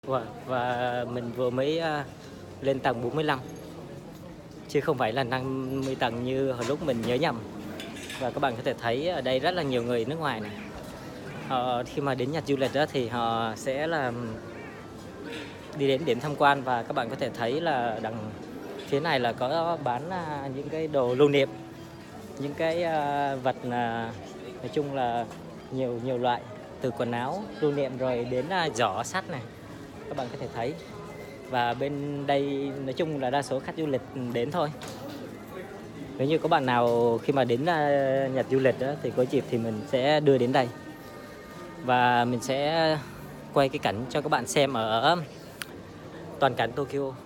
Và mình vừa mới lên tầng 45 chứ không phải là 50 tầng như hồi lúc mình nhớ nhầm. Và các bạn có thể thấy ở đây rất là nhiều người nước ngoài này. Khi mà đến Nhật du lịch đó thì họ sẽ là đi đến điểm tham quan, và các bạn có thể thấy là đằng phía này là có bán những cái đồ lưu niệm, những cái vật nói chung là nhiều nhiều loại, từ quần áo lưu niệm rồi đến giỏ sắt này, các bạn có thể thấy. Và bên đây nói chung là đa số khách du lịch đến thôi. Nếu như có bạn nào khi mà đến Nhật du lịch đó, thì có dịp thì mình sẽ đưa đến đây và mình sẽ quay cái cảnh cho các bạn xem ở toàn cảnh Tokyo.